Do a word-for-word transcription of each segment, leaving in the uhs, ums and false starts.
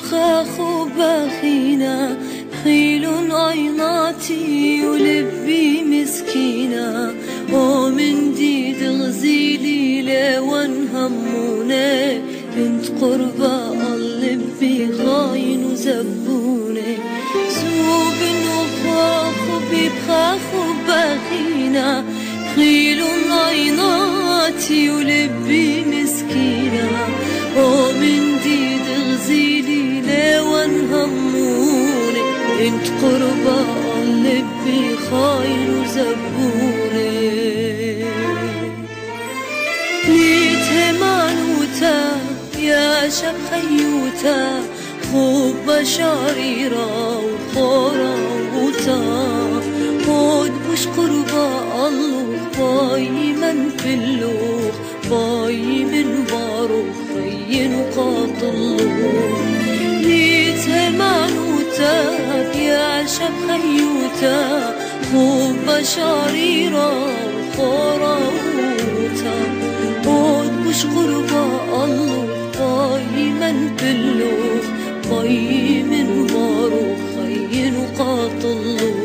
بخاخ وباخينا خيل عيناتي ولبي مسكينة ومن ديد غزيلي لون هموني بنت قربة اللبي خاين وزبوني سوب وخاخ ببخاخ وباخينا خيل عيناتي ولبي مسكينة ومن ديد غزيلي لون هموني انت قربة اللبي خاين وزبوني ليتها معنوتا يا شب خيوتا خوب بشاريرا وخورا وطا خود بوش قربة الله باي من في اللوخ باي من باروخ خين وقاطلوخ ليتها معنوتا يا شب خيوتا خوب بشاريرا وخورا وطا خود بوش قربة الله باي من في اللوخ باي من باروخ خين وقاطلوخ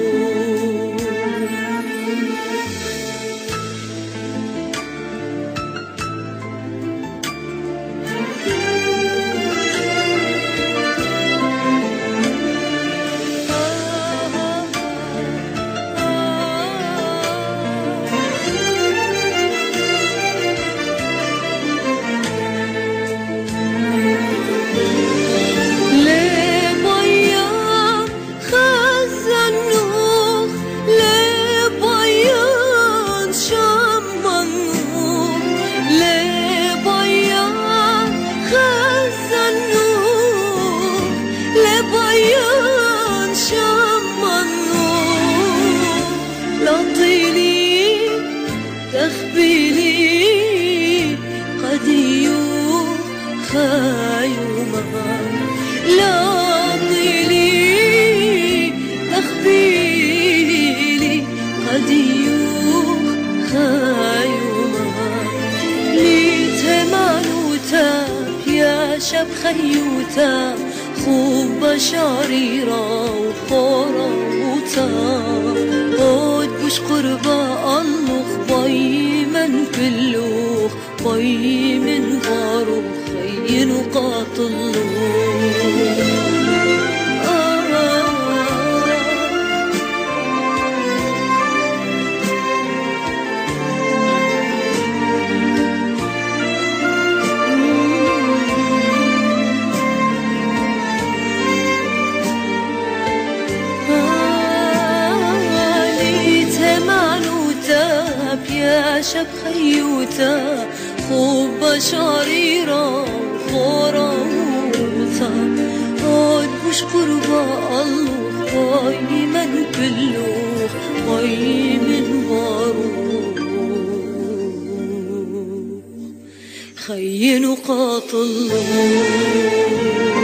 تخبيلي قديو خايوما لا طيلي تخبيلي قديو خايوما ليتها معنوتا يا شب خيوتا خوب بشاريرا وخورا وطا قد بوش قربة الله باي من في اللوخ باي من باروخ خين وقاطلوخ يا شب خيوتا خوب بشاريرا وخورا وطا قد بوش قربة الله باي من كلوخ باي من باروخ خين وقاطلوخ